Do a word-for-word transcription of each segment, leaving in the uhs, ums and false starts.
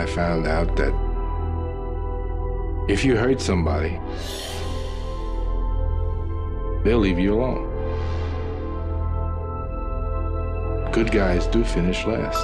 found out that if you hurt somebody, they'll leave you alone. Good guys do finish last.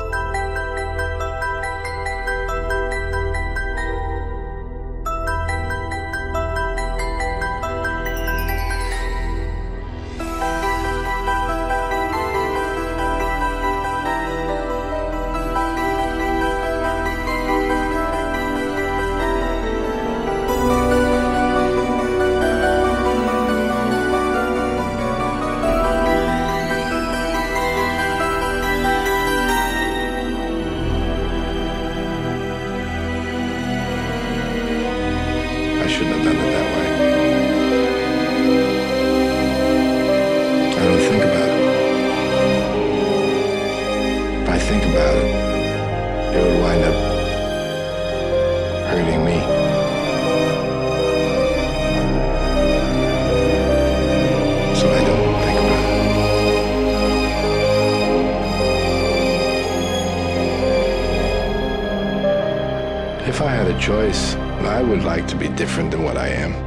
I shouldn't have done it that way. I don't think about it. If I think about it, it would wind up hurting me. So I don't think about it. If I had a choice, I would like to be different than what I am.